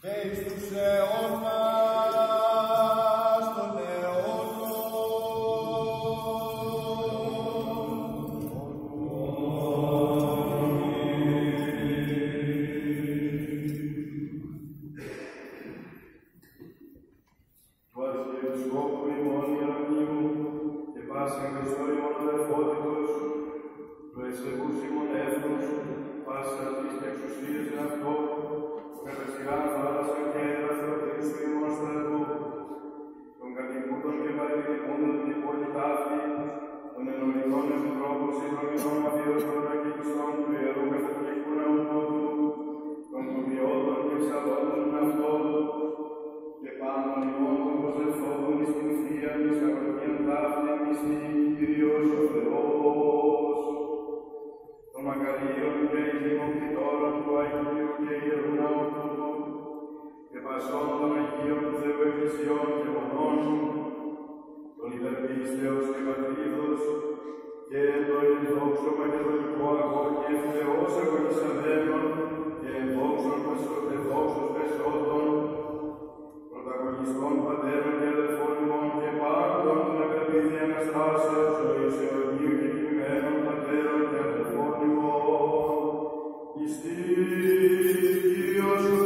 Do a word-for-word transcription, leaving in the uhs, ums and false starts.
και εις τους αιώνας των αιώνων. Του Αρχιεπισκόπου ημών Ιερονύμου και πάσιν Χριστό ημών αδελφότητος, του ευσεβούς ημών έθνους, πάσιν αυτής και εξουσίες εν αυτό, κατά σειράν θάλασσαν και έδραστρατήρους του ημών στρατού, των κατοικούντων και παρεκκλημούντων την υπόλοιπη αυτή, των ενωμητών επιτρόπων συνδρομητών αφιερωτών και πιστών του Ιερού Καθολικού Ναού τούτου, των κουβιώτων και ψαλόντων αυτών, και πάνω ημών των προσελθόντων εις την Θείαν εις αγωγήν ταύτην εις την Κύριος ο Θεός, των μακαρίων και ηγήμων κτητόρων του Αγίου και Ιερού Ναού τούτου, και πασών των Αγίων του Θεού Εκκλησιών και μονών, των υπερπίστεως και πατρίδος, και το ενδόξο μακεδονικό αγώγη ευθεώς αγωνισαμένων και ενδόξων πεσοδόξους πεσότων, πρωταγωνιστών πατέρων και αδελφών ημών και πάντων των αγαπητή Αναστάσεως ζωής αιωνίου και κειμένων πατέρων και αδελφών ημών, εις την Κύριος